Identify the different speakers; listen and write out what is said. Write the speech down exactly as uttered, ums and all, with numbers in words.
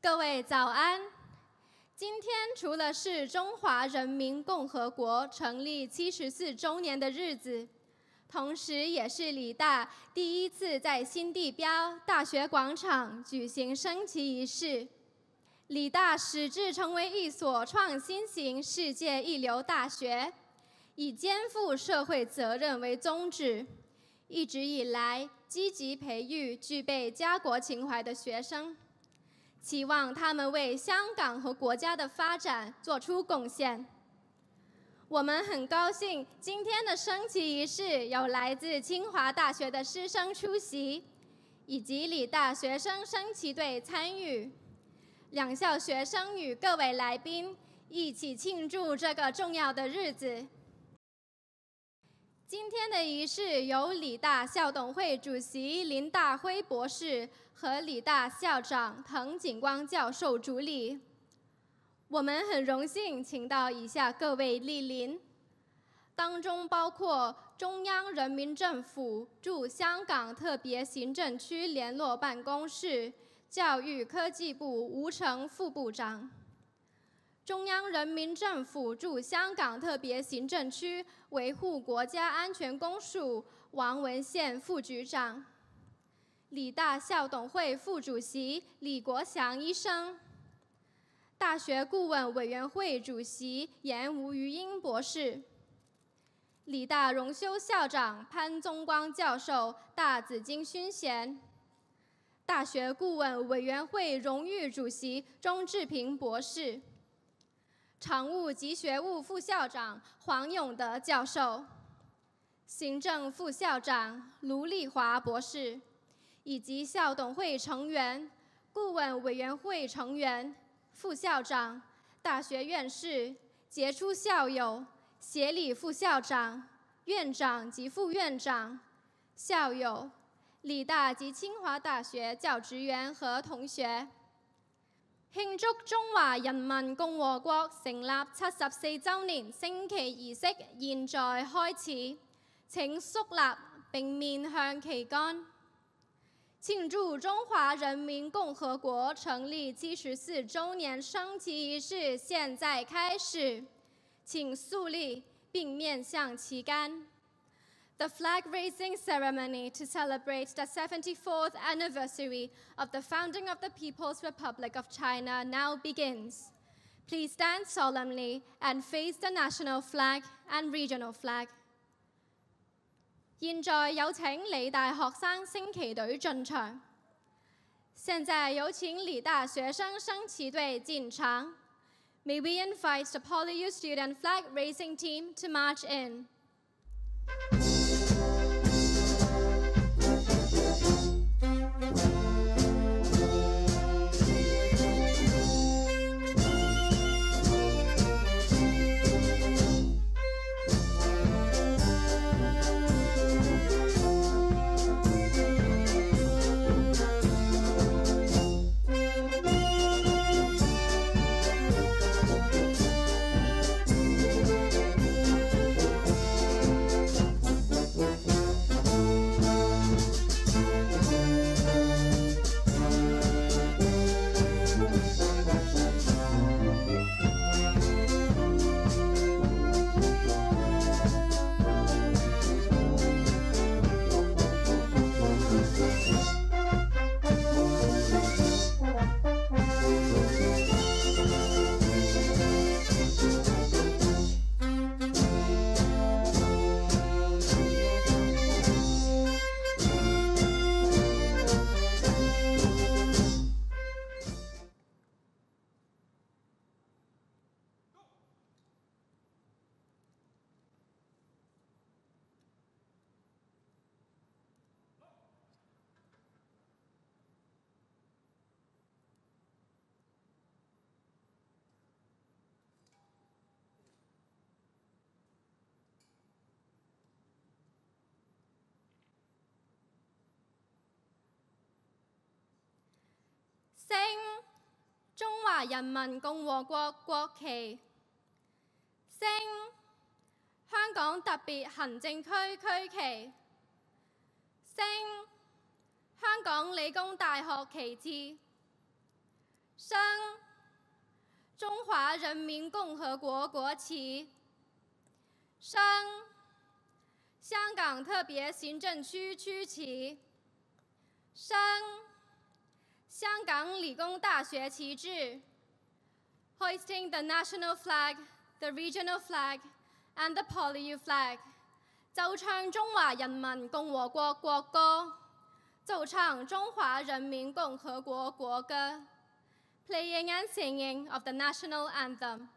Speaker 1: 各位早安！今天除了是中华人民共和国成立七十四周年的日子，同时也是理大第一次在新地标大学广场举行升旗仪式。理大矢志成为一所创新型世界一流大学，以肩负社会责任为宗旨，一直以来积极培育具备家国情怀的学生。 期望他们为香港和国家的发展做出贡献。我们很高兴，今天的升旗仪式有来自清华大学的师生出席，以及理大学生升旗队参与。两校学生与各位来宾一起庆祝这个重要的日子。今天的仪式由理大校董会主席林大辉博士 和理大校长滕景光教授主理，我们很荣幸请到以下各位莅临，当中包括中央人民政府驻香港特别行政区联络办公室教育科技部吴成副部长，中央人民政府驻香港特别行政区维护国家安全公署王文宪副局长。 理大校董会副主席李国祥医生，大学顾问委员会主席严吴余英博士，理大荣休校长潘宗光教授大紫荆勋衔，大学顾问委员会荣誉主席钟志平博士，常务及学务副校长黄永德教授，行政副校长卢丽华博士。 以及校董会成员、顾问委员会成员、副校长、大学院士、杰出校友、协理副校长、院长及副院长、校友、理大及清华大学教职員和同學，慶祝中華人民共和國成立七十四週年升旗儀式現在開始，請肅立並面向旗杆。 庆祝中华人民共和国成立七十四周年升旗仪式现在开始，请肃立并面向旗杆。The flag raising ceremony to celebrate the seventy-fourth anniversary of the founding of the People's Republic of China now begins. Please stand solemnly and face the national flag and regional flag. 現在有請理大學生升旗隊進場。現在有請理大學生升旗隊進場。May we invite the PolyU Student Flag-Raising Team to march in. 升中華人民共和國國旗，升香港特別行政區區旗，升香港理工大學旗幟， 升中华人民共和国国旗，升香港特别行政区区旗，升香港理工大学旗帜 ，hoisting the national flag, the regional flag, and the PolyU flag， 奏唱中華人民共和國國歌，奏唱中華人民共和國國歌 ，playing and singing of the national anthem。